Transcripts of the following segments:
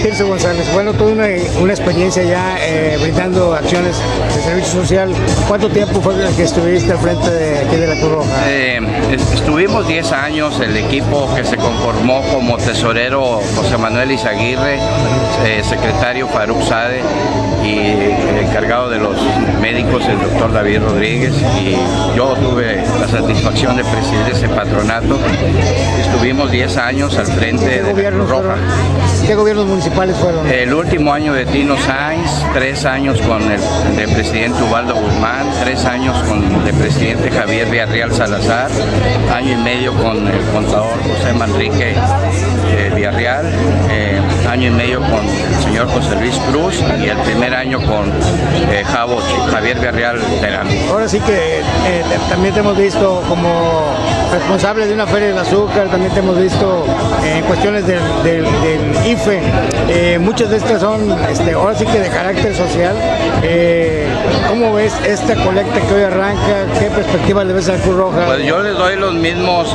Tirso González, bueno, toda una experiencia ya brindando acciones de servicio social. ¿Cuánto tiempo fue que estuviste al frente de aquí de la Cruz Roja? Estuvimos 10 años, el equipo que se conformó como tesorero José Manuel Izaguirre, secretario Faruk Sade y encargado de los médicos el doctor David Rodríguez, y yo tuve la satisfacción de presidir ese patronato. Estuvimos 10 años al frente de la Cruz Roja. ¿Qué gobiernos municipales fueron? El último año de Tino Sainz, 3 años con el presidente Ubaldo Guzmán, 3 años con el presidente Javier Villarreal Salazar, año y medio con el contador José Manrique Villarreal, año y medio con el señor José Luis Cruz, y el primer año con Javier Villarreal Terán. Ahora sí que también te hemos visto como responsable de una feria del azúcar, también te hemos visto en cuestiones del IFE, muchas de estas son ahora sí que de carácter social. ¿Cómo ves esta colecta que hoy arranca? ¿Qué perspectiva le ves a la Cruz Roja? Pues yo les doy los mismos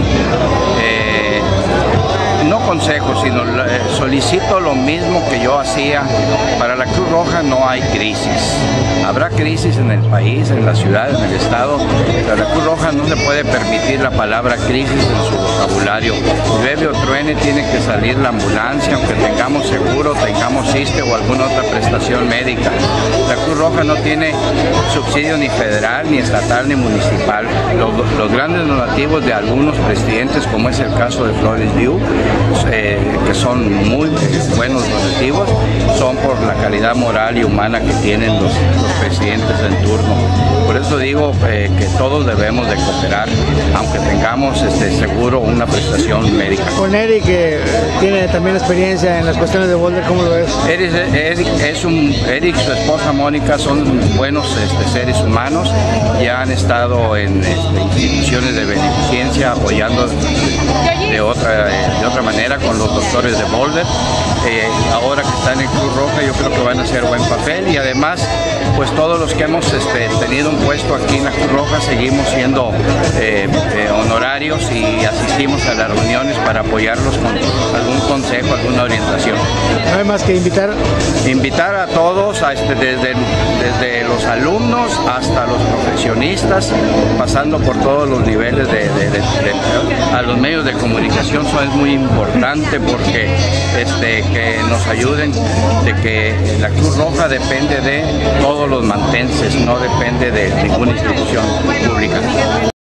no consejos, sino solicito lo mismo que yo hacía. Para la Cruz Roja no hay crisis. Habrá crisis en el país, en la ciudad, en el estado, pero a la Cruz Roja no se puede permitir la palabra crisis en su vocabulario. Llueve o truene, tiene que salir la ambulancia, aunque tengamos seguro, tengamos ISSSTE o alguna otra prestación médica. La Cruz Roja no tiene subsidio ni federal, ni estatal, ni municipal. Los grandes donativos de algunos presidentes, como es el caso de Flores Liu, que son muy buenos donativos, son por la calidad moral y humana que tienen los presidentes en turno. Por eso digo que todos debemos de cooperar, aunque tengamos seguro una prestación médica. Con Eric, que tiene también experiencia en las cuestiones de boulder, ¿cómo lo ves? Eric, su esposa Mónica son buenos seres humanos, ya han estado en instituciones de beneficencia apoyando de otra manera con los doctores de boulder. Ahora que están en Cruz Roja, yo creo que van a hacer buen papel, y además pues todos los que hemos tenido un puesto aquí en la Cruz Roja seguimos siendo honorarios y asistimos a las reuniones para apoyarlos con algún consejo, alguna orientación. No hay más que invitar a todos, desde los alumnos hasta los profesionistas, pasando por todos los niveles a los medios de comunicación. Eso es muy importante porque que nos ayuden, de que la Cruz Roja depende de todos los mantenses, no depende de ninguna institución pública.